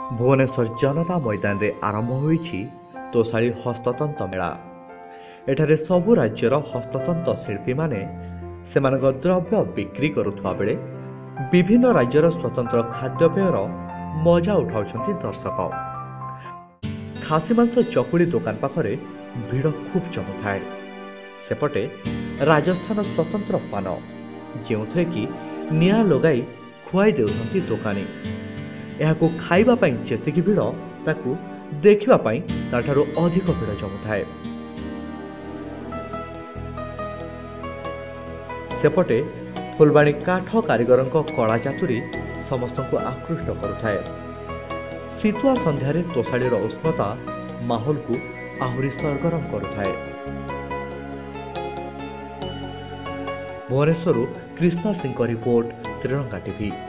भुवनेश्वर जनता मैदान रे आरंभ होईछि तोशाली हस्ततंत मेला। एठारे सबु राज्यर हस्ततंत शिल्पी माने सेमानक द्रव्य बिक्री करुथुवा बेले विभिन्न राज्यर स्वतंत्र खाद्यपेयर मजा उठाउछन्ति दर्शक। खासी मांस चकुली दुकान पाखरे भिड़ खूब जमुथाए। सेपटे राजस्थान स्वतंत्र पान जेउथरे कि निया लगाई खुआई देउछन्ति दोकानी। एहाकु खाइबा पई जेतिकी भिड़ ताकु देखिबा पई ताठारु अधिक भिड़ जमुथाए। सेपटे फुलबाणी काठ कारीगरंक कला चातुरी समस्तंकु आकृष्ट करुथाए। शीतुआ संध्यारे तोशाळीर उष्णता माहौलकु आहुरी सरगरम करुथाए। भुवनेश्वरु कृष्णा सिंह रिपोर्ट, त्रिरंगा टीवी।